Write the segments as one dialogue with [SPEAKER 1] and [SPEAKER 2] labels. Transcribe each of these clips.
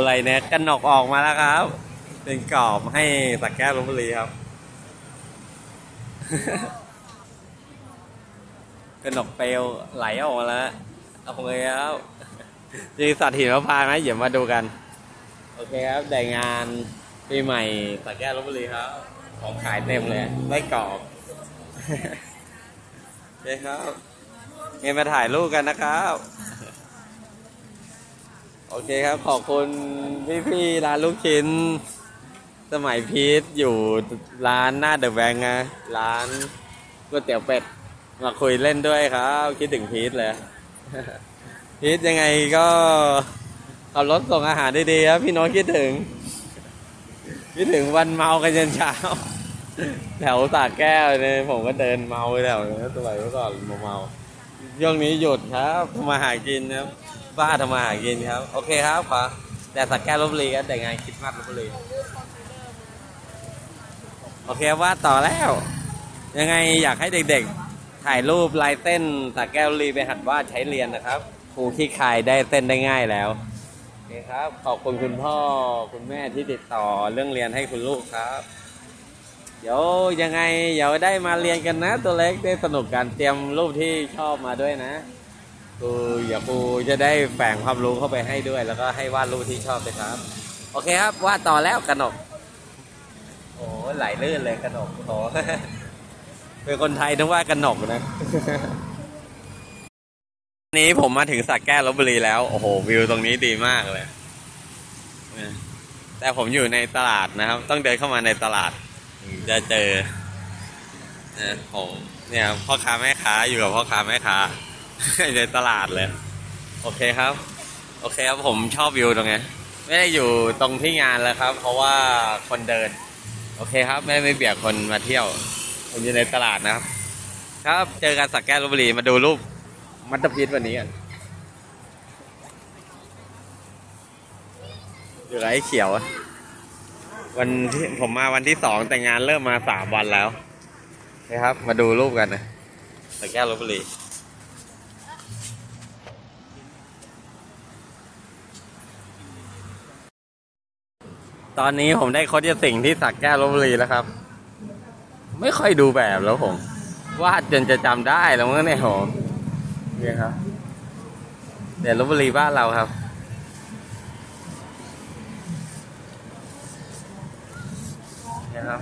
[SPEAKER 1] อะไรเนี่ยกนกออกมาแล้วครับ เป็นกรอบให้สักแก้วลพบุรีครับ กนกเปลวไหลออกมาแล้วโอเคครับมีสัตว์หิมพานต์ไหมเดี๋ยวมาดูกันโอเคครับได้งานปีใหม่สักแก้วลพบุรีครับของขายเต็มเลยไม่กรอบโอเคครับเงินมาถ่ายรูปกันนะครับโอเคครับขอบคุณพี่ๆร้านลูกชิ้นสมัยพีทอยู่ร้านหน้าเดอะแบงค์นะร้านก๋วยเตี๋ยวเป็ดมาคุยเล่นด้วยครับคิดถึงพีทเลยพีทยังไงก็ขับรถส่งอาหารดีๆครับพี่น้องคิดถึงวันเมากันจนเช้าแถวสระแก้วเนี่ยผมก็เดินเมาแถวนี้สมัยเมื่อก่อนเมาช่วงนี้หยุดครับทำมาหากินครับบ้าทำมาหากินครับโอเคครับขอแต่สระแก้วลพบุรีกันแต่งานคริสต์มาสลพบุรีโอเคว่าต่อแล้วยังไงอยากให้เด็กๆถ่ายรูปลายเส้นสระแก้วลพบุรีไปหัดวาดใช้เรียนนะครับครูขี้คายได้เส้นได้ง่ายแล้วโอเคครับขอบคุณคุณพ่อคุณแม่ที่ติดต่อเรื่องเรียนให้คุณลูกครับเดี๋ยวยังไงเดี๋ยวได้มาเรียนกันนะตัวเล็กได้สนุกกันเตรียมรูปที่ชอบมาด้วยนะครูจะได้แฝงความรู้เข้าไปให้ด้วยแล้วก็ให้วาดรูปที่ชอบเลยครับโอเคครับวาดต่อแล้วกนกโอ้ไหลลื่นเลยกนกโอ้เป็นคนไทยต้องวาดกนกนะนี้ผมมาถึงสระแก้วลพบุรีแล้วโอ้โหวิวตรงนี้ดีมากเลยแต่ผมอยู่ในตลาดนะครับต้องเดินเข้ามาในตลาดจะเจอนะผมเนี่ยพ่อค้าแม่ค้าอยู่กับพ่อค้าแม่ค้าในตลาดเลยโอเคครับผมชอบวิวตรงนี้ไม่ได้อยู่ตรงที่งานแล้วครับเพราะว่าคนเดินโอเคครับไม่เบียดคนมาเที่ยวผมอยู่ในตลาดนะครับครับเจอกันสระแก้วลพบุรีมาดูรูปมัตตพิษวันนี้กันอยู่ไรเขียววันที่ผมมาวันที่2แต่งานเริ่มมา3วันแล้วนะครับมาดูรูปกันนะสระแก้วลพบุรีตอนนี้ผมได้โค้ชสิ่งที่สระแก้วลพบุรีแล้วครับไม่ค่อยดูแบบแล้วผมวาดจนจะจำได้แล้วมั้งเนี่ยผมนี่ครับเดี๋ยวลพบุรีบ้านเราครับนี่ครับ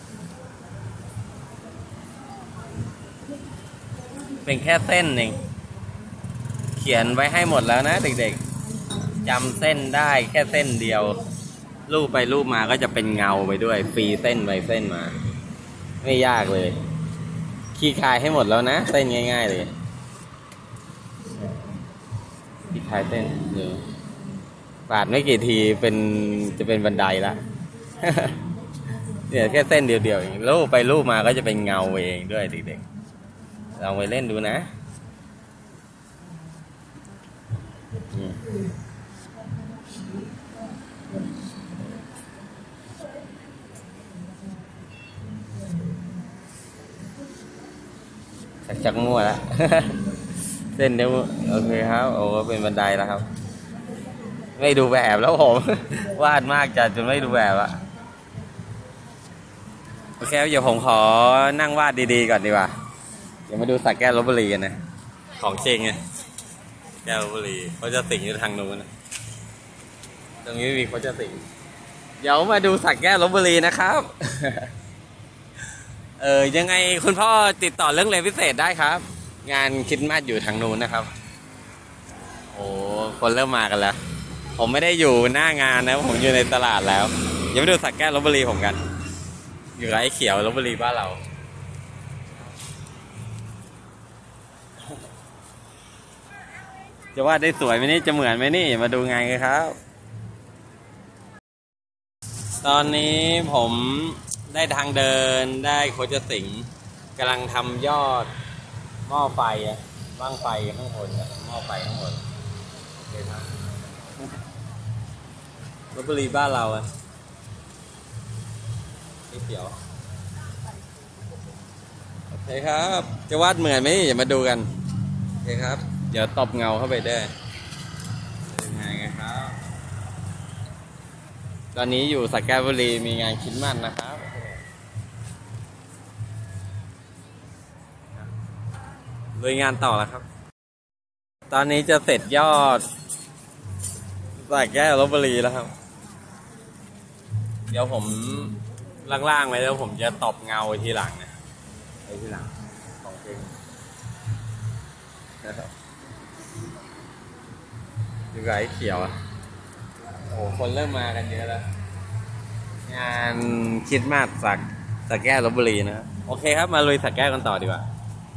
[SPEAKER 1] เป็นแค่เส้นเองเขียนไว้ให้หมดแล้วนะเด็กๆจำเส้นได้แค่เส้นเดียวรูปไปรูปมาก็จะเป็นเงาไปด้วยฟรีเส้นไปเส้นมาไม่ยากเลยขี้คายให้หมดแล้วนะเส้นง่ายๆเลยขี้คายเส้นปาดไม่กี่ทีจะเป็นบันไดละ เนี่ยแค่เส้นเดียวๆเองรูปไปรูปมาก็จะเป็นเงาเองด้วยเด็กๆลองไปเล่นดูนะชักมั่วแล้ว เส้นเดียวโอเคครับโอ้เป็นบันไดแล้วครับไม่ดูแบบแล้วผม วาดมากจัดจนไม่ดูแบบอะโอเคเดี๋ยวผมขอนั่งวาดดีๆก่อนดีกว่าเดี๋ยวมาดูสระแก้วลพบุรีกันนะของจริงไงแก้วลพบุรีเขาจะสิงอยู่ทางนู้นนะตรงนี้มีเขาจะสิงเดี๋ยวมาดูสระแก้วลพบุรีนะครับ ยังไงคุณพ่อติดต่อเรื่องเรียนพิเศษได้ครับงานคริสต์มาสอยู่ทางนู้นนะครับโอ้คนเริ่มมากันแล้วผมไม่ได้อยู่หน้างานนะผมอยู่ในตลาดแล้วเดี๋ยวไปดูสระแก้วลพบุรีผมกันอยู่ไรเขียวลพบุรีบ้านเราจะวาดได้สวยไหมนี่จะเหมือนไหมนี่มาดูงานกันครับตอนนี้ผมได้ทางเดินได้โคชสิงห์กำลังทำยอดหม้อไฟบ้างไฟข้างบนหม้อไฟข้างบนโอเคครับลพบุรีบ้านเราสีเขียวโอเคครับจะวาดเหมือนไหมอย่ามาดูกันโอเคครับเดี๋ยวตบเงาเข้าไปได้ยังไงครับตอนนี้อยู่สักแก้วบุรีมีงานคริสต์มาสนะครับลุยงานต่อแล้วครับตอนนี้จะเสร็จยอดสักแก้วลพบุรีแล้วครับเดี๋ยวผมล่างๆไว้แล้วผมจะตบเงาไว้ทีหลังนะไว้ทีหลังของจริงนะครับดูไอ้เขียวอ่ะโอ้คนเริ่มมากันเยอะแล้วงานคริสต์มาสสักแก้วลพบุรีนะโอเคครับมาลุยสักแก้วกันต่อดีกว่า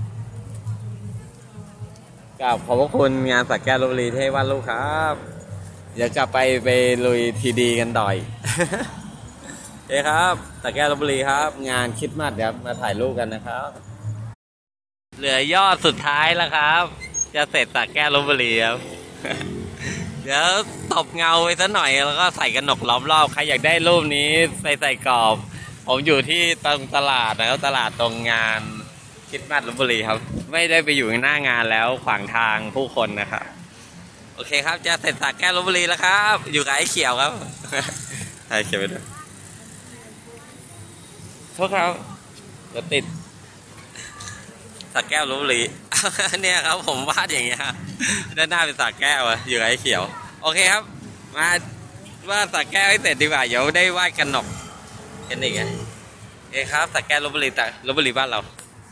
[SPEAKER 1] กับขอบพระคุณงานสักแก้วลพบุรีที่ให้วาดรูปครับเดี๋ยวจะไปลุยทีดีกันต่ออีก โอเคครับสักแก้วลพบุรีครับงานคริสต์มาสเดี๋ยวมาถ่ายรูปกันนะครับเหลือยอดสุดท้ายแล้วครับจะเสร็จสักแก้วลพบุรีครับ เดี๋ยวตบเงาไปซะหน่อยแล้วก็ใส่กระหนกล้อมรอบใครอยากได้รูปนี้ใส่กรอบผมอยู่ที่ตรงตลาดนะครับตลาดตรงงานคริสต์มาสลพบุรีครับไม่ได้ไปอยู่หน้างานแล้วขวางทางผู้คนนะครับโอเคครับจะเสร็จสักแก้วลพบุรีแล้วครับอยู่กับไอ้เขียวครับ ไอ้เขียวไปด้วยโทษครับจะติดสักแก้วลพบุรี เนี่ยครับผมวาดอย่างเงี้ยด้านหน้าเป็นสักแก้วอะอยู่กับไอ้เขียวโอเคครับมาวาดสักแก้วให้เสร็จดีกว่าเดี๋ยวได้วาดกันหนกกันอีกไงโอเคครับสักแก้วลพบุรีแต่ลพบุรีบ้านเรา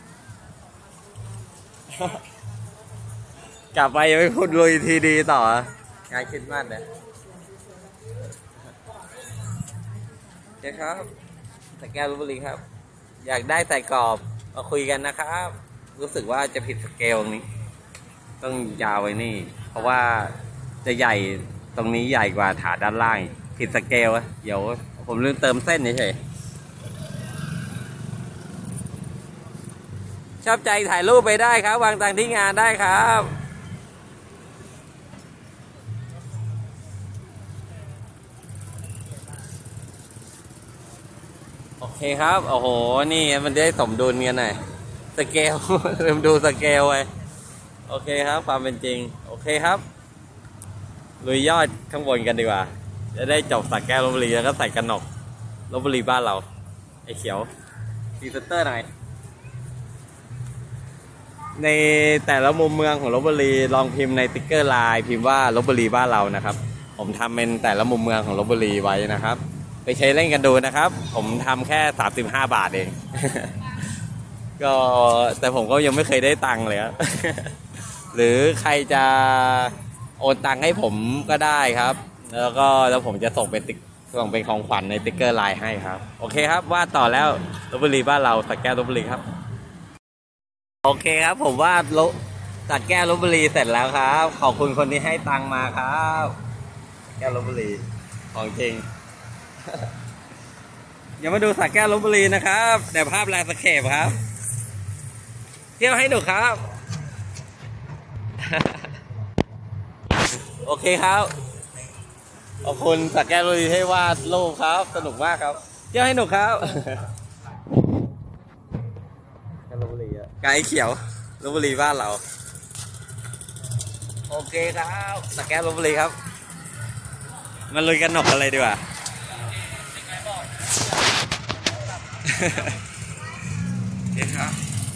[SPEAKER 1] กลับไปยังไม่พูดลุยทีดีต่องานคริสต์มาสเนี่ยโอเคครับสักแก้วลพบุรีครับอยากได้ใส่กรอบมาคุยกันนะครับรู้สึกว่าจะผิดสเกลตรงนี้ต้องยาวไว้นี่เพราะว่าจะใหญ่ตรงนี้ใหญ่กว่าฐานด้านล่างผิดสเกลเดี๋ยวผมลืมเติมเส้นเฉยชอบใจถ่ายรูปไปได้ครับวางตังที่งานได้ครับโอเคครับโอ้โหนี่มันได้สมดุลกันหน่อยสเกล ลืมดูสเกลไว้โอเคครับความเป็นจริงโอเคครับลุยยอดข้างบนกันดีกว่าจะได้จบสักแก้วลพบุรีแล้วก็ใส่กระหนกลพบุรีบ้านเราไอ้เขียวพรีเซนเตอร์หน่อยในแต่ละมุมเมืองของลพบุรีลองพิมพ์ในติ๊กเกอร์ไลน์พิมพ์ว่าลพบุรีบ้านเรานะครับผมทำเป็นแต่ละมุมเมืองของลพบุรีไว้นะครับไปใช้เล่นกันดูนะครับผมทำแค่35 บาทเอง ก็แต่ผมก็ยังไม่เคยได้ตังค์เลยครับ หรือใครจะโอนตังค์ให้ผมก็ได้ครับแล้วผมจะส่งเป็นของขวัญในติ๊กเกอร์ไลน์ให้ครับโอเคครับว่าต่อแล้วลพบุรีบ้านเราสักแก้วลพบุรีครับโอเคครับผมว่าสักแก้วลพบุรีเสร็จแล้วครับขอบคุณคนที่ให้ตังค์มาครับแก้วลพบุรีของจริง อย่ามาดูสักแก้วลพบุรีนะครับแต่ภาพแลนด์สเคปครับเที่ยวให้ดูครับ โอเคครับขอบคุณสักแก้วลพบุรีให้วาดรูปครับสนุกมากครับเที่ยวให้หนุกครับ ลพบุรีไกด์เขียวลพบุรีบ้านเราโอเคครับสักแก้วลพบุรีครับมาลุยกันหนกอะไรดีกว่า โอเคครับ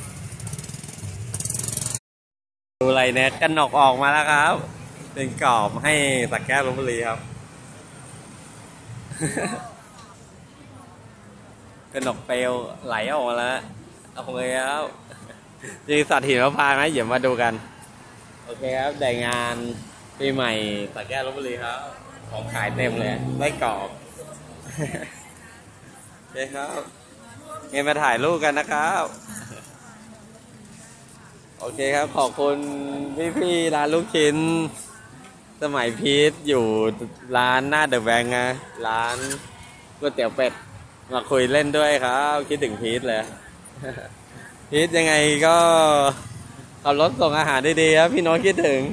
[SPEAKER 1] ดูอะไรเนี่ยกันหนกออกมาแล้วครับเป็นกรอบให้สักแก้วลพบุรีครับ กันหนกเปลวไหลออกมาแล้วโอเคครับมีสัตว์หิมพานต์ไหมเดี๋ยวมาดูกันโอเคครับได้งานปีใหม่สักแก้วลพบุรีครับของขายเต็มเลยไม่กรอบ โอเคครับเงินมาถ่ายรูปกันนะครับ โอเคครับขอบคุณพี่ร้านลูกชิ้นสมัยพีทอยู่ร้านหน้าเดอะแบงค์นะร้านก๋วยเตี๋ยวเป็ดมาคุยเล่นด้วยครับคิดถึงพีทเลย พีทยังไงก็ขับรถส่งอาหารดีๆครับพี่น้องคิดถึง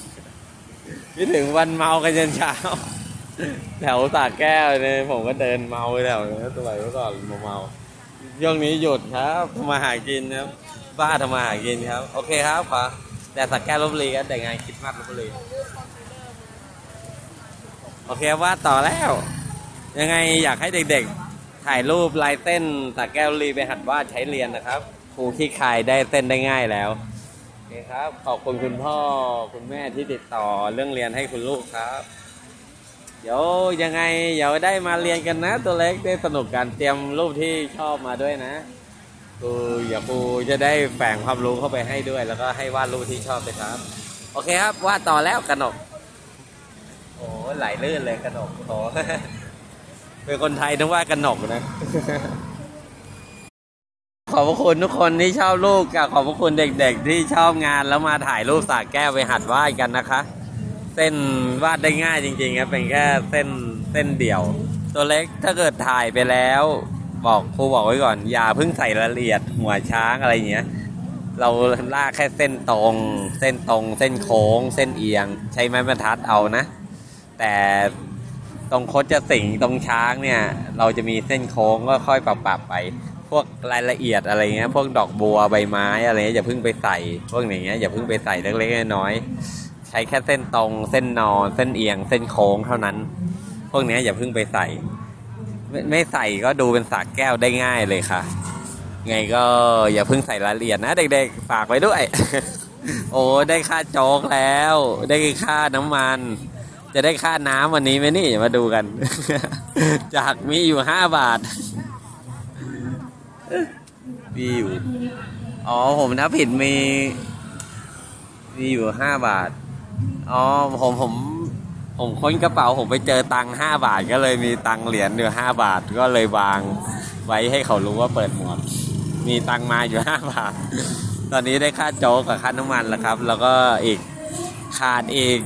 [SPEAKER 1] วันเมากันจนเช้า แถวสระแก้วเนี่ยผมก็เดินเมาไปแถวนี้สมัยเมื่อก่อนเมาช่วงนี้หยุดครับทำมาหากินครับบ้าทำมาหากินครับโอเคครับขอแต่สักแก้วลพบุรีกันแต่งานคริสต์มาสลพบุรีโอเคว่าต่อแล้วยังไงอยากให้เด็กๆถ่ายรูปลายเส้นสระแก้วลีไปหัดวาดใช้เรียนนะครับครูขี้คายได้เส้นได้ง่ายแล้วโอเคครับขอบคุณคุณพ่อคุณแม่ที่ติดต่อเรื่องเรียนให้คุณลูกครับเดี๋ยวยังไงเดี๋ยวได้มาเรียนกันนะตัวเล็กได้สนุกกันเตรียมรูปที่ชอบมาด้วยนะครูจะได้แฝงความรู้เข้าไปให้ด้วยแล้วก็ให้วาดรูปที่ชอบไปครับโอเคครับวาดต่อแล้วกนกโอ้ไหลลื่นเลยกนกโอ้เป็นคนไทยต้องวาดกนกนะขอบคุณทุกคนที่ชอบลูกกับขอบคุณเด็กๆที่ชอบงานแล้วมาถ่ายรูปสระแก้วไปหัดวาดกันนะคะเส้นวาดได้ง่ายจริงๆครับเป็นแค่เส้นเดี่ยวตัวเล็กถ้าเกิดถ่ายไปแล้วครูบอกไว้ก่อนอย่าเพิ่งใส่รายละเอียดหัวช้างอะไรอย่างเงี้ยเราลากแค่เส้นตรงเส้นโค้งเส้นเอียงใช้ไม้บรรทัดเอานะแต่ตรงคดจะสิงตรงช้างเนี่ยเราจะมีเส้นโค้งก็ค่อยปรับไปพวกรายละเอียดอะไรเงี้ยพวกดอกบัวใบไม้อะไรอย่าเพิ่งไปใส่พวกอย่างเงี้ยอย่าเพิ่งไปใส่เล็กๆน้อยๆใช้แค่เส้นตรงเส้นนอนเส้นเอียงเส้นโค้งเท่านั้นพวกนี้อย่าเพิ่งไปใส่ไม่ใส่ก็ดูเป็นสระแก้วได้ง่ายเลยค่ะไงก็อย่าเพิ่งใส่รายละเอียดนะเด็กๆฝากไว้ด้วย โอ้ได้ค่าโจ๊กแล้วได้ค่าน้ำมันจะได้ค่าน้ำวันนี้ไหมนี่มาดูกัน จากมีอยู่5 บาทมีอยู่ผมนับผิดมีอยู่5 บาทผมค้นกระเป๋าผมไปเจอตังค์5 บาทก็เลยมีตังค์เหรียญอยู่5 บาทก็เลยวางไว้ให้เขารู้ว่าเปิดหมวกมีตังค์มาอยู่5 บาทตอนนี้ได้ค่าโจ๊กกับค่าน้ำมันแล้วครับแล้วก็ขาด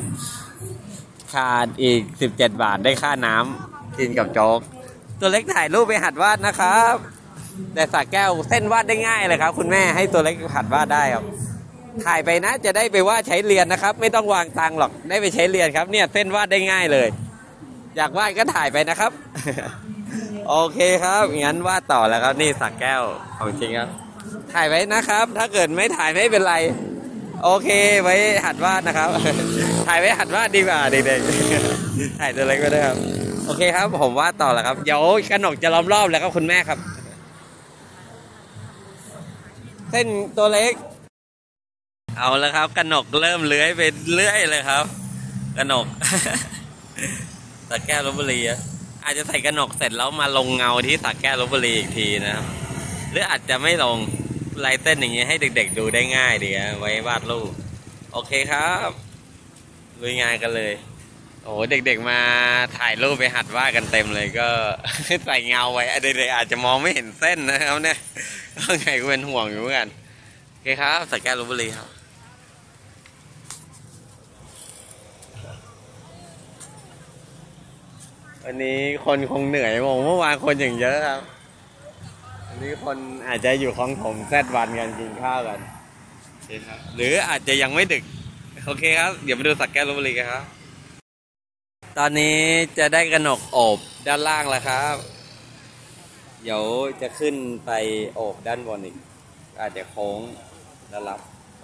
[SPEAKER 1] อีก17 บาทได้ค่าน้ำกินกับโจ๊กตัวเล็กถ่ายรูปไปหัดวาดนะครับแต่สระแก้วเส้นวาดได้ง่ายเลยครับคุณแม่ให้ตัวเล็กหัดวาดได้ครับถ่ายไปนะจะได้ไปวาดใช้เรียนนะครับไม่ต้องวางตังค์หรอกได้ไปใช้เรียนครับเนี่ยเส้นวาดได้ง่ายเลยอยากวาดก็ถ่ายไปนะครับ โอเคครับงั้นวาดต่อแล้วครับนี่สระแก้วของจริงครับถ่ายไว้นะครับถ้าเกิดไม่ถ่ายไม่เป็นไรโอเคไว้หัดวาดนะครับ ถ่ายไว้หัดวาดดีกว่าเด็กๆถ่ายตัวเล็กก็ได้ครับโอเคครับผมวาดต่อแล้วครับเดี๋ยวกนกจะล้อมรอบแล้วครับคุณแม่ครับเส้นตัวเล็กเอาแล้วครับกนกเริ่มเลื้อยไปเรื่อยเลยครับกนก สระแก้วลพบุรีอาจจะใส่กนกเสร็จแล้วมาลงเงาที่สระแก้วลพบุรีอีกทีนะครับหรืออาจจะไม่ลงลายเส้นอย่างเงี้ยให้เด็กๆดูได้ง่ายดีไว้วาดรูปโอเคครับลุยงานกันเลยโอ้เด็กๆมาถ่ายรูปไปหัดวาดกันเต็มเลยก็ ใส่เงาไว้เด็กๆอาจจะมองไม่เห็นเส้นนะครับเนี่ยก็ไงก็เป็นห่วงอยู่เหมือนกันโอเคครับสระแก้วลพบุรีครับวันนี้คนคงเหนื่อยมองเมื่อวานคนอย่างเยอะครับวันนี้คนอาจจะอยู่คลองถมแซดวันกันกินข้าวกันหรืออาจจะยังไม่ดึกโอเคครับเดี๋ยวมาดูสระแก้วลพบุรีกันครับตอนนี้จะได้กนกโอบด้านล่างแล้วครับเดี๋ยวจะขึ้นไปโอบด้านบนอีกอาจจะโค้งแล้วรับ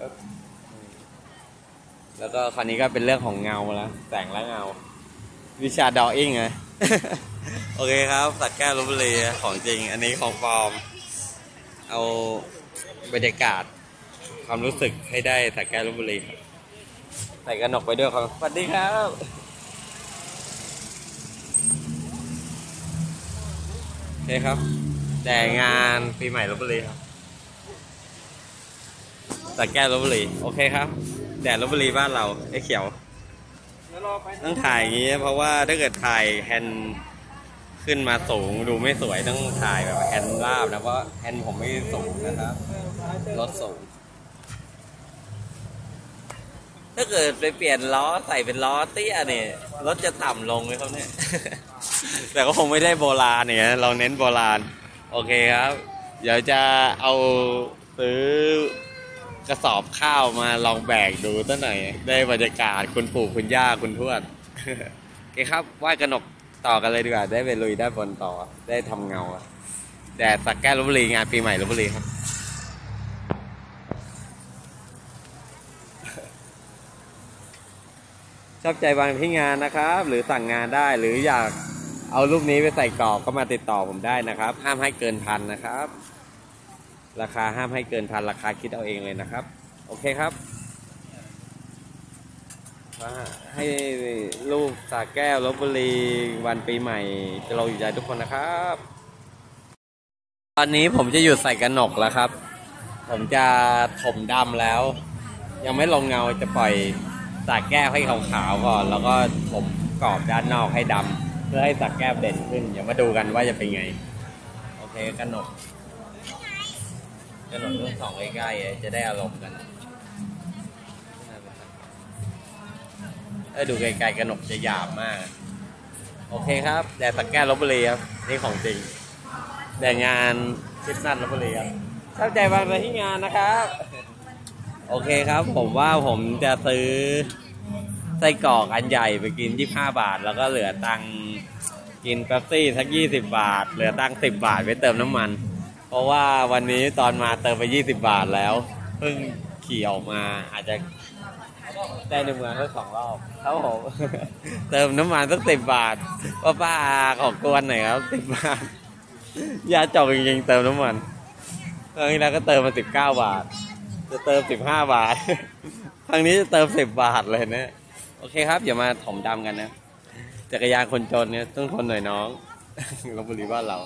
[SPEAKER 1] แล้วก็คราวนี้ก็เป็นเรื่องของเงาแล้วแสงและเงาวิชาดออิ่งไง โอเคครับสระแก้วลพบุรีของจริงอันนี้ของปลอมเอาบรรยากาศความรู้สึกให้ได้สระแก้วลพบุรีใส่กระหนกไปด้วยครับสวัสดีครับโอเคครับแต่งานปีใหม่ลพบุรีครับสระแก้วลพบุรีโอเคครับแดดลพบุรีบ้านเราไอ้เขียวต้องถ่ายอย่างนี้เพราะว่าถ้าเกิดถ่ายแฮนด์ขึ้นมาสูงดูไม่สวยต้องถ่ายแบบแฮนด์ราบนะเพราะแฮนด์ผมไม่สูงนะครับรถสูงถ้าเกิดไปเปลี่ยนล้อใส่เป็นล้อเตี้ยเนี่ยรถจะต่ำลงไหมครับเนี่ย แต่ก็คงไม่ได้โบราณเนี่ยเราเน้นโบราณโอเคครับเดี๋ยวจะเอาซื้อกระสอบข้าวมาลองแบกดูตั้งหน่อยได้บรรยากาศคุณปู่คุณย่าคุณทวด โอเคครับว่ายกระหนกต่อกันเลยดีกว่าได้ไปลุยได้บนต่อได้ทำเงาแดดสระแก้วลพบุรีงานปีใหม่ลพบุรีครับชอบใจวางที่งานนะครับหรือสั่งงานได้หรืออยากเอารูปนี้ไปใส่กรอบก็มาติดต่อผมได้นะครับห้ามให้เกิน1,000นะครับ ราคาห้ามให้เกิน1,000ราคาคิดเอาเองเลยนะครับโอเคครับให้ลูกสระแก้วลพบุรีวันปีใหม่จะเราอยู่ใจทุกคนนะครับตอนนี้ผมจะหยุดใส่กระหนกแล้วครับผมจะถมดำแล้วยังไม่ลงเงาจะปล่อยสระแก้วให้ขาวๆก่อนแล้วก็ผมกรอบด้านนอกให้ดำเพื่อให้สระแก้วเด่นขึ้นเดี๋ยวมาดูกันว่าจะเป็นไงโอเคกระหนกรุ่น2ใกล้ๆจะได้อารมณ์กันดูไกลๆกระหนกจะหยาบมากโอเคครับแต่สระแก้วลพบุรีครับนี่ของจริงแต่งานคริสต์มาสลพบุรีครับเข้าใจบางในที่งานนะครับโอเคครับผมว่าผมจะซื้อไส้กรอกอันใหญ่ไปกิน25 บาทแล้วก็เหลือตังค์กินเป๊ปซี่สัก20 บาทเหลือตังค์10 บาทไปเติมน้ำมันเพราะว่าวันนี้ตอนมาเติมไป20 บาทแล้วเพิ่งขี่ออกมาอาจจะได้ในเมืองสัก2 รอบครับผมเติมน้ำมันสัก10 บาทว่าป้าขอกวนหน่อยครับ10 บาทยาจอกจริงๆเติมน้ำมันครั้งที่แล้วก็เติมมา19 บาทจะเติม15 บาทครั้งนี้จะเติม10 บาทเลยนะโอเคครับอย่ามาถมดำกันนะจักรยานคนจนเนี่ยต้องทนหน่อยน้องลพบุรีบ้านเรา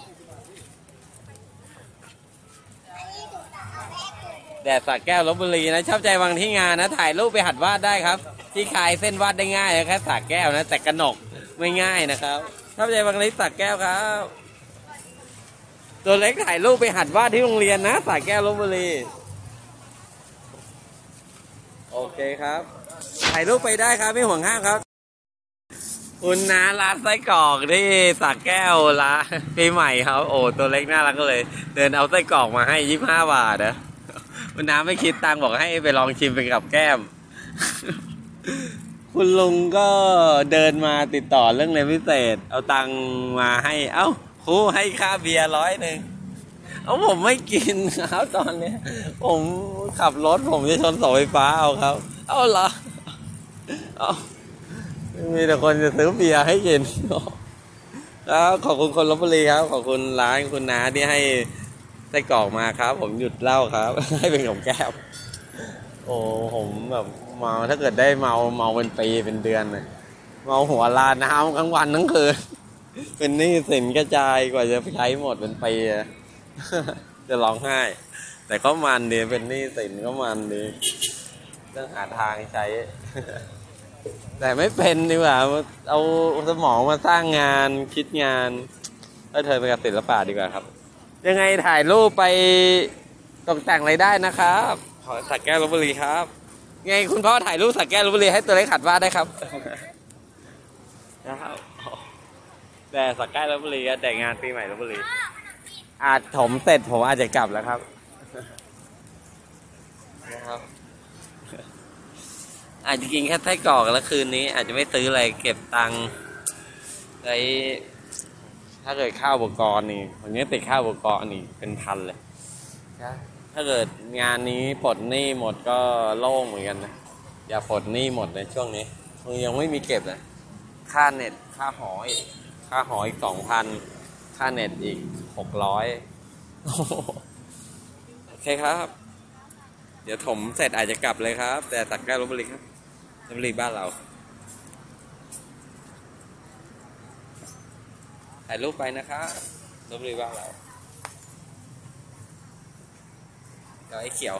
[SPEAKER 1] แดดสระแก้วลพบุรีนะชอบใจวังที่งานนะถ่ายรูปไปหัดวาดได้ครับที่คลายเส้นวาดได้ง่ายแค่สระแก้วนะแต่กระหนกไม่ง่ายนะครับชอบใจวังที่สระแก้วครับตัวเล็กถ่ายรูปไปหัดวาดที่โรงเรียนนะสระแก้วลพบุรีโอเคครับถ่ายรูปไปได้ครับไม่ห่วงห้ามครับคุณน้าร้านไส้กรอกที่สระแก้วร้านปีใหม่ครับโอ้ตัวเล็กน่ารักก็เลยเดินเอาไส้กรอกมาให้25 บาทนะคุณน้าไม่คิดตังค์บอกให้ไปลองชิมเป็นกับแก้มคุณลุงก็เดินมาติดต่อเรื่องเรียนพิเศษเอาตังค์มาให้เอ้าครูให้ค่าเบียร์100เอาผมไม่กินครับตอนนี้ผมขับรถผมจะชนเสาไฟฟ้าเอาครับเอาเหรอเอามีแต่คนจะซื้อเบียร์ให้กินแล้วขอบคุณคนลพบุรีครับขอบคุณร้านคุณน้าที่ให้ไส้กรอกมาครับผมหยุดเหล้าครับให้เป็นของแก้วโอ้ผมแบบเมาถ้าเกิดได้เมาเป็นปีเป็นเดือนเลยเมาหัวลาน้ำทั้งวันทั้งคืนเป็นหนี้สินกระจายกว่าจะใช้หมดเป็นปีจะร้องไห้แต่ก็มันดีเป็นหนี้สินก็มันดีต้องหาทางใช้แต่ไม่เป็นดีกว่าเอาสมองมาสร้างงานคิดงานแล้วเธอไปกับศิลปะดีกว่าครับยังไงถ่ายรูปไปตกแต่งอะไรได้นะครับขอสระแก้วลพบุรีครับไงคุณพ่อถ่ายรูปสระแก้วลพบุรีให้ตัวเล็กขัดวาดได้ครับนะครับแต่สระแก้วลพบุรีแต่งานปีใหม่ลพบุรีอาจถมเสร็จผมอาจจะกลับแล้วครับนะครับอาจจะกินแค่ไส้กรอกแล้วคืนนี้อาจจะไม่ซื้ออะไรเก็บตังค์ไว้ถ้าเกิดข้าวอุปกรณ์นี่วันนี้ติดข้าวอุปกรณ์นี่เป็นพันเลยถ้าเกิดงานนี้ปลดหนี้หมดก็โล่งเหมือนกันนะอย่าปลดหนี้หมดในช่วงนี้ยังไม่มีเก็บเลยค่าเน็ตค่าหออีก2,000ค่าเน็ตอีก600โอเคครับเดี๋ยวถมเสร็จอาจจะกลับเลยครับแต่สระแก้วลพบุรีครับลพบุรีบ้านเราถ่ายรูปไปนะครับลพบุรีบ้านเราเดี๋ยวไอ้เขียว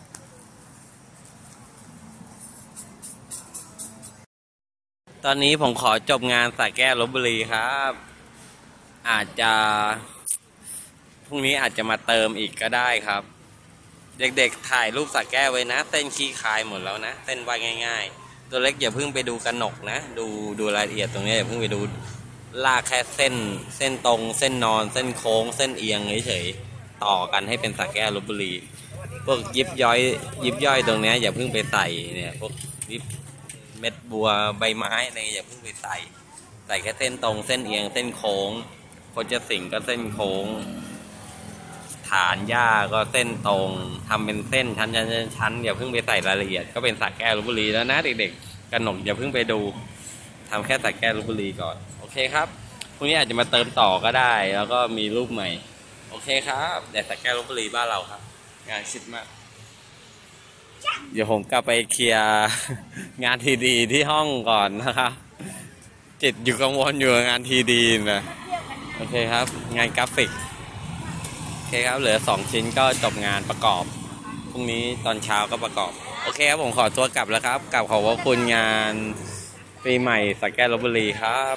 [SPEAKER 1] ตอนนี้ผมขอจบงานสระแก้วลพบุรีครับอาจจะพรุ่งนี้อาจจะมาเติมอีกก็ได้ครับเด็กๆถ่ายรูปสระแก้วไว้นะเส้นขี้คายหมดแล้วนะเส้นวาดง่ายๆตัวเล็กอย่าเพิ่งไปดูกระหนกนะดูรายละเอียดตรงนี้อย่าเพิ่งไปดูลากแค่เส้นตรงเส้นนอนเส้นโค้งเส้นเอียงเฉยๆต่อกันให้เป็นสระแก้วลพบุรีพวกยิบย่อยตรงนี้อย่าเพิ่งไปใส่เนี่ยพวกยิบเม็ดบัวใบไม้อะไรอย่าเพิ่งไปใส่แค่เส้นตรงเส้นเอียงเส้นโค้งโคจรสิงก็เส้นโค้งฐานหญ้าก็เส้นตรงทำเป็นเส้นชั้นอย่าเพิ่งไปใส่รายละเอียดก็เป็นสระแก้วลพบุรีแล้วนะเด็กๆกระหนกอย่าเพิ่งไปดูทำแค่สระแก้วลพบุรีก่อนโอเคครับรุ่งนี้อาจจะมาเติมต่อก็ได้ แล้วก็มีรูปใหม่โอเคครับแดดสระแก้วลพบุรีบ้านเราครับงานชิดมากเดี๋ยวผมกลับไปเคลียร์งานทีดีที่ห้องก่อนนะครับจิตอยู่กังวลอยู่กับงานทีดีนะโอเคครับงานกราฟิกโอเคครับเหลือ2 ชิ้นก็จบงานประกอบพรุ่งนี้ตอนเช้าก็ประกอบโอเคครับผมขอตัวกลับแล้วครับกลับขอบคุณงานปีใหม่สระแก้วลพบุรีครับ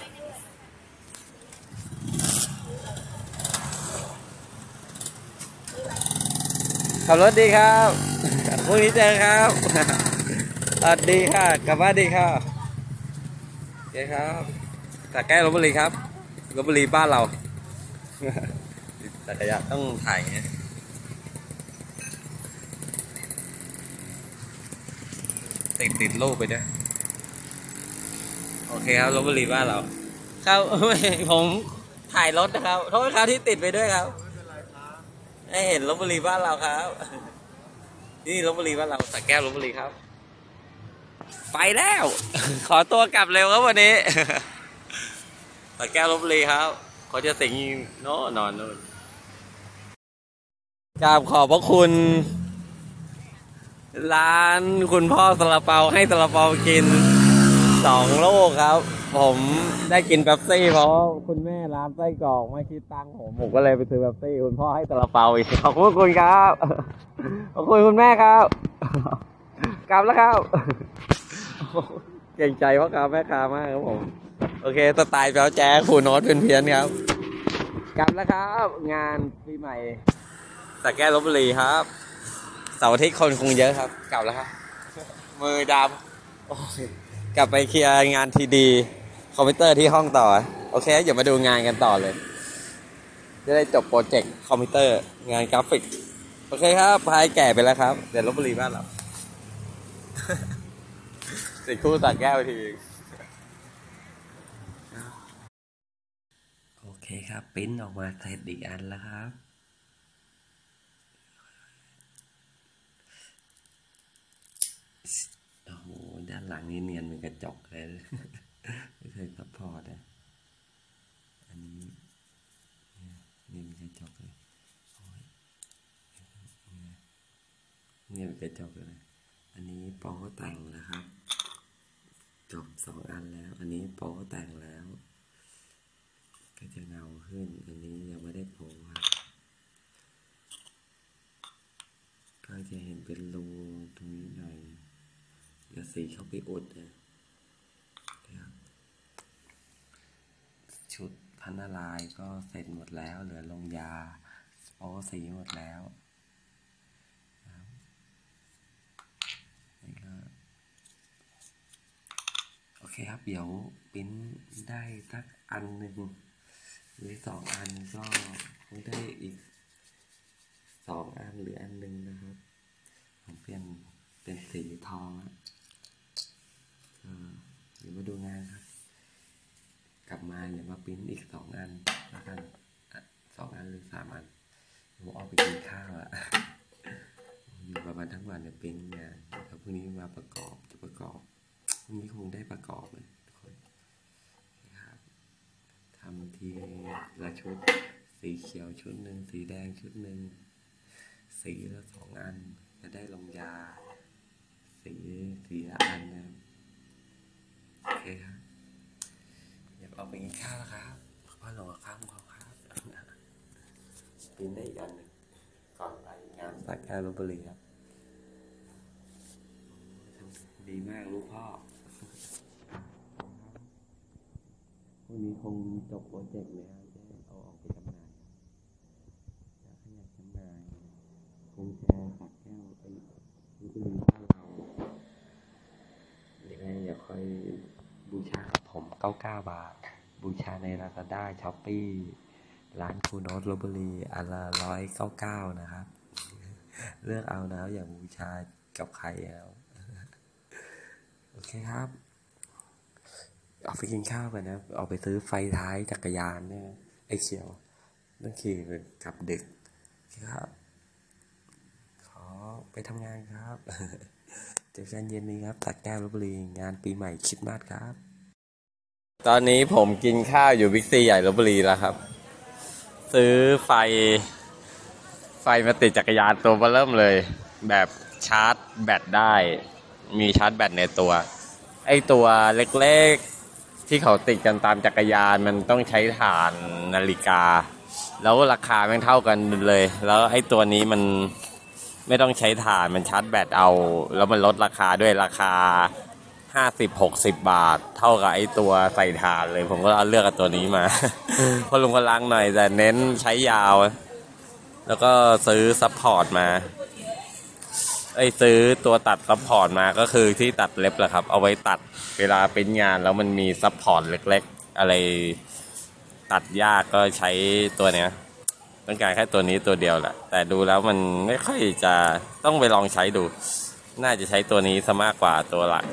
[SPEAKER 1] ขับรถดีครับพรุ่งนี้เจอครับสวัสดีค่ะกลับบ้านดีค่ะโอเคครับสระแก้วลพบุรีครับลพบุรีบ้านเราจักรยานต้องถ่ายไงติดรูปไปด้วยโอเคครับลพบุรีบ้านเราครับผมถ่ายรถนะครับโทษครับที่ติดไปด้วยครับให้เห็นลพบุรีบ้านเราครับนี่ลพบุรีบ้านเราสระแก้วลพบุรีครับไปแล้วขอตัวกลับเร็วครับวันนี้สระแก้วลพบุรีครับเขาจะสิงโน่นอนนู่นกราบขอบพระคุณร้านคุณพ่อซาลาเปาให้ซาลาเปากิน2 โลครับผมได้กินเป๊ปซี่เพราะคุณแม่ร้านไส้กรอกไม่คิดตังค์ผมก็เลยไปซื้อเป๊ปซี่คุณพ่อให้ซาลาเปาอีกขอบคุณครับขอบคุณแม่ครับกลับแล้วครับเก่งใจพ่อค้าแม่ค้ามากครับผมโอเคสไตล์แป๊วแจ๊คคูโน้ตเพี้ยนๆครับกลับแล้วครับงานปีใหม่สระแก้วลพบุรีครับเสาร์อาทิตย์คนคงเยอะครับกลับแล้วครับมือดำโอ้ยกลับไปเคลียร์งานทีดีคอมพิวเตอร์ที่ห้องต่อโอเคเดี๋ยวมาดูงานกันต่อเลยจะได้จบโปรเจกต์คอมพิวเตอร์งานกราฟิกโอเคครับพายแก่ไปแล้วครับเดี๋ยวลพบุรีบ้านเราติดคู่สระแก้วทีโอเคครับปริ้นออกมาเสร็จอีกอันแล้วครับโอ้โหด้านหลังนี่เนียนเป็นกระจกเลยไม่เคยซัพพอร์ตอ่ะอันนี้เนียนเป็นกระจกเลยเนียนเป็นกระจกเลยอันนี้โป๊แต่งนะครับจบ2 อันแล้วอันนี้โป๊แต่งแล้วก็จะเงาขึ้นอันนี้ยังไม่ได้โป๊ครับก็จะเห็นเป็นรูตรงนี้หน่อยเดี๋ยวสีเข้าไปอุดนะครับชุดพันลายก็เสร็จหมดแล้วเหลือลงยาโป๊สีหมดแล้วนี่ก็โอเคครับเดี๋ยวปริ้นได้สักอันหนึ่งหรือ2 อันก็คงได้อีก2 อันหรืออันหนึ่งนะครับผมเปลี่ยนเป็นสีทองเดี๋ยวมาดูงานครับกลับมาเดี๋ยวมาปริ้นอีก2 อันแล้วกัน2 อันหรือ3 อันผมออกไปกินข้าวอยู่ประมาณทั้งวันเนี่ยปริ้นงานแล้วพรุ่งนี้มาประกอบจะประกอบพรุ่งนี้คงได้ประกอบเลยทุกคนนะครับทำทีละชุดสีเขียวชุดหนึ่งสีแดงชุดหนึ่งสีละ2 อันจะได้ลงยาสีละอันนะโอเคครับเดี๋ยวออกไปกินข้าวแล้วครับพ่อหลวงข้ามขอครับปีนได้อีกอันหนึ่งก่อนไปงานสระแก้วลพบุรีครับดีมากลูกพ่อพรุ่งนี้คงจบโปรเจกต์เลยครับจะเอาออกไปจำหน่ายแล้วถ้าอยากจำหน่ายคงแชร์สระแก้วไปลพบุรีบ้านเรายังไงอย่าคอยบูชาผม99 บาทบูชาใน Lazada Shopee ร้านคูโนตลพบุรีอันละ199นะครับเลือกเอานะอย่าบูชากับใครแล้วโอเคครับออกไปกินข้าวกันนะออกไปซื้อไฟท้ายจักรยานเนี่ยไอ้เขียวนั่นขี่กลับดึกครับขอไปทำงานครับเจอกันเย็นนี้ครับสระแก้วลพบุรีงานปีใหม่คริสต์มาสครับตอนนี้ผมกินข้าวอยู่บิ๊กซีใหญ่ลพบุรีแล้วครับ ซื้อไฟมาติดจักรยานตัวเบ้อเริ่มเลย แบบชาร์จแบตได้ มีชาร์จแบตในตัว ไอตัวเล็กๆที่เขาติดกันตามจักรยานมันต้องใช้ถ่านนาฬิกา แล้วราคาแม่งเท่ากันเลย แล้วไอตัวนี้มันไม่ต้องใช้ถ่านมันชาร์จแบตเอา แล้วมันลดราคาด้วยราคา50-60 บาท เท่ากับไอตัวใส่ถ่านเลย ผมก็เอาเลือกตัวนี้มาเพราะลุงก็ล้างหน่อยแต่เน้นใช้ยาว แล้วก็ซื้อซัพพอร์ตมาซื้อตัวตัดซัพพอร์ตมาก็คือที่ตัดเล็บแหละครับ เอาไว้ตัดเวลาเป็นงานแล้วมันมีซัพพอร์ตเล็กๆอะไรตัดยากก็ใช้ตัวเนี้ยต้องการแค่ตัวนี้ตัวเดียวแหละแต่ดูแล้วมันไม่ค่อยจะต้องไปลองใช้ดู น่าจะใช้ตัวนี้ซะมากกว่าตัวหลัก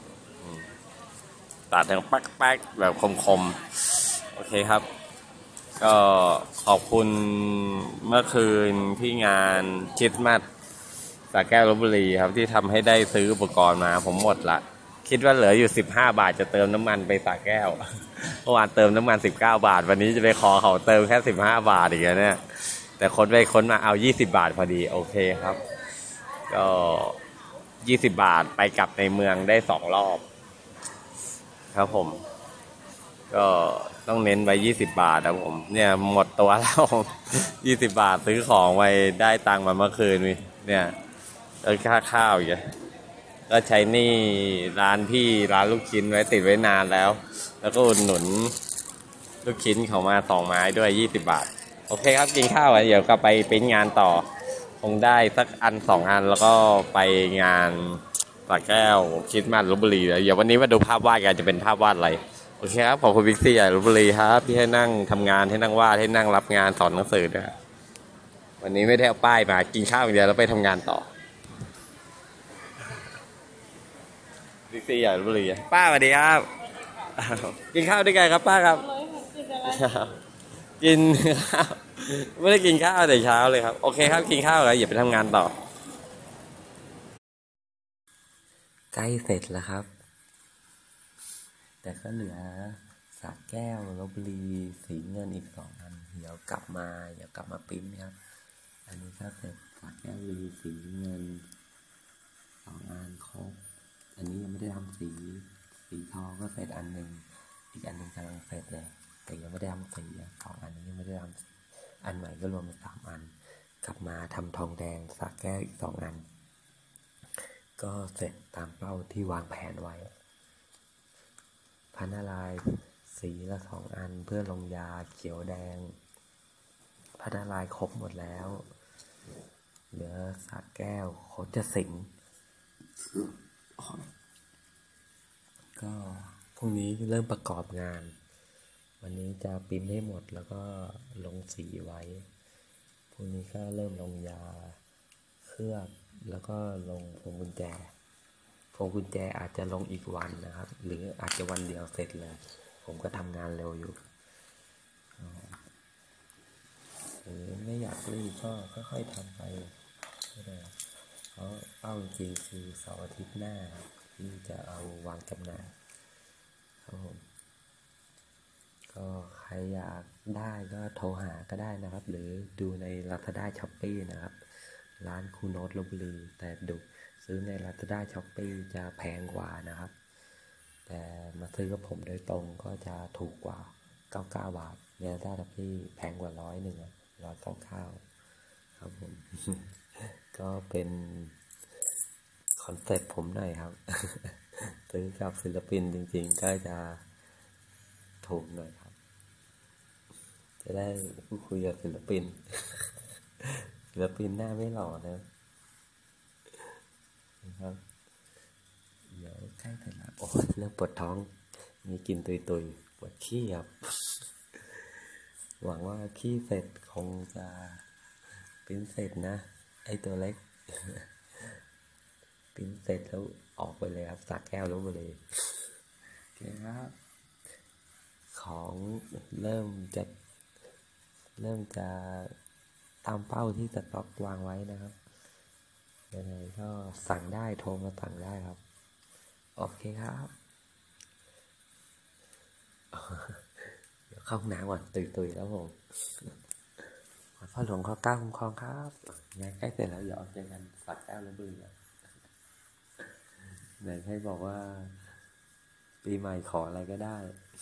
[SPEAKER 1] ตัดทางปักๆแบบคมๆโอเคครับก็ขอบคุณเมื่อคืนที่งานคริสต์มาสสระแก้วลพบุรีครับที่ทำให้ได้ซื้ออุปกรณ์มาผมหมดละคิดว่าเหลืออยู่15 บาทจะเติมน้ำมันไปสระแก้วเมื่อวานเติมน้ำมัน19 บาทวันนี้จะไปขอเขาเติมแค่15 บาทอีกแล้วเนี่ยแต่คนไปค้นมาเอา20 บาทพอดีโอเคครับก็20 บาทไปกลับในเมืองได้2 รอบครับผมก็ต้องเน้นไว้20 บาทครับผมเนี่ยหมดตัวแล้ว20 บาทซื้อของไว้ได้ตังค์มาเมื่อคืนเนี่ยค่าข้าวอย่างก็ใช้หนี้ร้านพี่ร้านลูกชิ้นไว้ติดไว้นานแล้วแล้วก็อุดหนุนลูกชิ้นเขามา2 ไม้ด้วย20 บาทโอเคครับกินข้าวเดี๋ยวก็ไปเป็นงานต่อคงได้สักอัน2 อันแล้วก็ไปงานสระแก้วคริสต์มาสลพบุรีเดี๋ยววันนี้มาดูภาพวาดกันจะเป็นภาพวาดอะไรโอเคครับขอบคุณบิ๊กซี่ใหญ่ลพบุรีครับที่ให้นั่งทำงานให้นั่งวาดให้นั่งรับงานสอนหนังสือด้วยวันนี้ไม่ได้เอาป้ายมากินข้าวอย่างเดียวแล้วไปทำงานต่อบิ๊กซี่ใหญ่ลพบุรีป้าสวัสดีครับกินข้าวด้วยกันครับป้าครับกินข้าวไม่ได้กินข้าวแต่เช้าเลยครับโอเคครับกินข้าวแล้วอย่าไปทำงานต่อใกล้เสร็จแล้วครับแต่ก็เหลือสระแก้วลพบุรีสีเงินอีก2 อันเดี๋ยวกลับมาปิ้นครับอันนี้ก็เสร็จสระแก้วลพบุรีสีเงิน2 อันครบอันนี้ยังไม่ได้ทำสีทองก็เสร็จอันหนึ่งอีกอันหนึ่งกำลังเสร็จเลยแต่ยังไม่ได้ทำสี2 อันนี้ยังไม่ได้ทำอันใหม่ก็รวมเป็น3 อันกลับมาทำทองแดงสระแก้วอีก2 อันก็เสร็จตามเป้าที่วางแผนไว้พระนารายณ์สีละ2 อันเพื่อลงยาเขียวแดงพระนารายณ์ครบหมดแล้วเหลือสระแก้วโคจรสิงห์ก็พรุ่งนี้เริ่มประกอบงานวันนี้จะพิมพ์ให้หมดแล้วก็ลงสีไว้พรุ่งนี้ก็เริ่มลงยาเคลือบแล้วก็ลงพวงกุญแจอาจจะลงอีกวันนะครับหรืออาจจะวันเดียวเสร็จเลยผมก็ทำงานเร็วอยู่หรือไม่อยากรีบก็ค่อยๆทำไปก็ได้เพราะเป้าจริงคือเสาร์อาทิตย์หน้าที่จะเอาวางจำหน่ายครับผมก็ใครอยากได้ก็โทรหาก็ได้นะครับหรือดูใน Lazada Shopee นะครับร้านคูโนตลพบุรีแต่ซื้อใน Lazada Shopee จะแพงกว่านะครับแต่มาซื้อกับผมโดยตรงก็จะถูกกว่า99 บาทใน Lazada Shopee แพงกว่า199ครับผม ก็เป็นคอนเซ็ปต์ผมหน่อยครับ ซื้อกับศิลปินจริงๆก็จะถูกหน่อยครับจะได้พูดคุยกับศิลปิน ศิลปินหน้าไม่หล่อนะครับเดี๋ยวใกล้เสร็จแล้วโอ้เริ่มปวดท้องมีกลิ่นตุยๆปวดขี้ครับ หวังว่าขี้เสร็จคงจะปิ้นเสร็จนะไอตัวเล็ก ปิ้นเสร็จแล้วออกไปเลยครับสระแก้วลพบุรีโอเคครับของเริ่มจะตามเป้าที่สต็อกวางไว้นะครับยังไงก็สั่งได้โทรมาสั่งได้ครับโอเคครับเดี๋ยวเข้าห้องน้ำก่อนตุยแล้วผมพ่อหลวงข้อเก้าคุ้มครองครับงานใกล้เสร็จแล้วเดี๋ยวเจอกันสักแก้วแล้วบุรีไหนให้บอกว่าปีใหม่ขออะไรก็ได้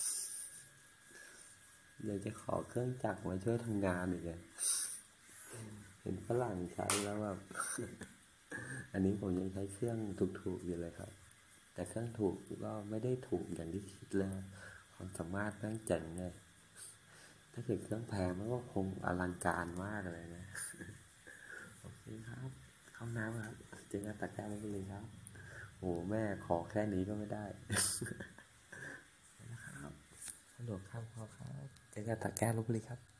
[SPEAKER 1] เดี๋ยวจะขอเครื่องจักรมาช่วยทำงานอีกเลยเห็นฝรั่งใช้แล้วแบบอันนี้ผมยังใช้เครื่องถูกๆอยู่เลยครับแต่เครื่องถูกก็ไม่ได้ถูกอย่างที่คิดเลยความสามารถแม่งเจ๋งเลยถ้าเกิดเครื่องแพงมันก็คงอลังการมากเลยนะโอเคครับเข้าน้ำครับเจอกันตักแก้วไม่เลยครับโอ้แม่ขอแค่นี้ก็ไม่ได้นะครับฮัลโหลครับพ่อครับเจอกันตักแก้วลพบุรีครับ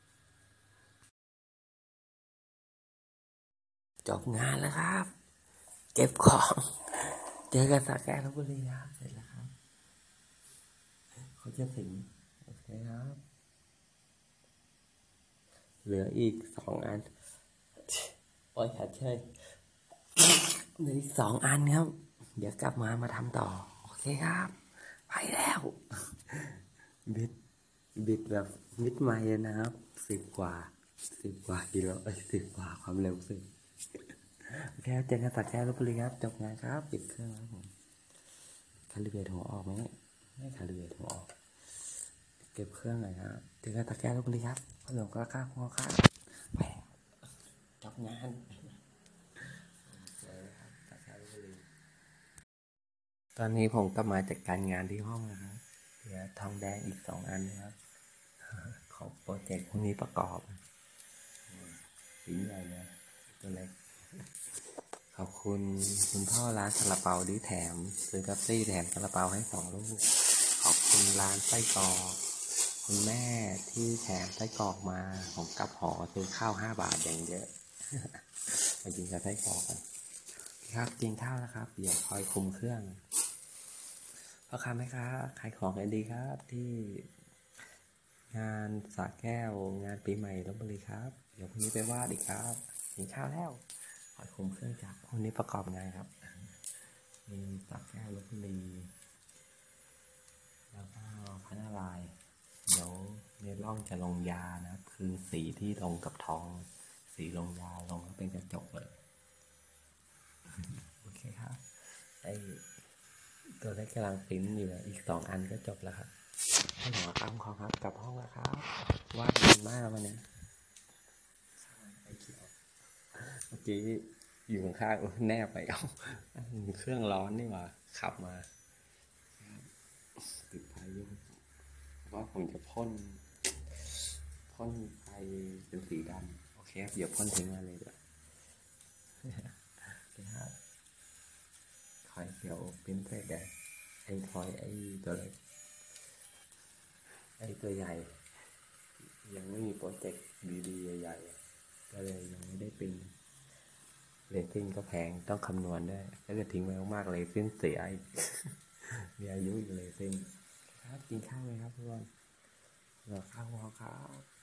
[SPEAKER 1] จบงานแล้วครับเก็บของเจอกันตักแก้วลพบุรีครับเสร็จแล้วครับเขาจะถึงโอเคครับเหลืออีก2 อันโอ้ยขาดเชยเหลืออีก2 อันครับเดี๋ยวกลับมาทำต่อโอเคครับไปแล้วบิดแบบมิดไมล์นะครับ10 กว่ากิโล10 กว่าความเร็ว10โอเคครับเจอกันตัดแก้วลพบุรีครับจบงานครับปิดเครื่องแล้วผมคาลิเบรตหัวออกไหมไม่คาลิเบรตหัวออกเก็บเครื่องหน่อยครับเจอกันตัดแก้วลพบุรีครับพ่อหลวงก็ข้าวหัวข้าวไปจบงานตอนนี้ผมก็มาจัดการงานที่ห้องนะครับเหลือทองแดงอีก2 อันนะครับของโปรเจกต์พวกนี้ประกอบสีใหญ่เลยตัวเล็กขอบคุณคุณพ่อร้านซาลาเปาที่แถมซื้อกัปซี่แถมซาลาเปาให้2 ลูกขอบคุณร้านไส้กรอกคุณแม่ที่แถมไส้กรอกมาผมกลับหอซื้อข้าว5 บาทอย่างเยอะไปกินกับไส้กรอกกันครับกินข้าวแล้วครับเดี๋ยวคอยคุมเครื่องพ่อค้าแม่ค้าขายของกันดีครับที่งานสระแก้วงานปีใหม่ลพบุรีครับเดี๋ยวพรุ่งนี้ไปวาดอีกครับกินข้าวแล้วคอยคุมเครื่องจักรพรุ่งนี้ประกอบงานครับมีสระแก้วลพบุรีแล้วก็พระนารายณ์เดี๋ยวเนร่องจะลงยานะครับคือสีที่ลงกับทองสีลงยาลงแล้วเป็นกระจกเลยโอเคครับไอตัวเล็กกำลังปริ้นอยู่อีก2 อันก็จบแล้วครับท่านหมอตั้มเขาครับกลับห้องแล้วครับวาดดีมากวันนี้เมื่อกี้อยู่ข้างๆแนบไปเอาเครื่องร้อนนี่หว่าขับมาติดพายุว่าผมจะพ่นไฟเป็นสีดำโอเคครับเดี๋ยวพ่นทิ้งมาเลยเดี๋ยวคอยเดี๋ยวปริ้นเสร็จเลยคอยตัวเล็กตัวใหญ่ยังไม่มีโปรเจกต์ดีๆใหญ่ๆก็เลยยังไม่ได้ปริ้นเรซินก็แพงต้องคำนวณด้วยถ้าเกิดทิ้งไว้มากๆเรซินเสียมีอายุอยู่เรซินครับกินข้าวไหมครับเพื่อนเราข้าวครับ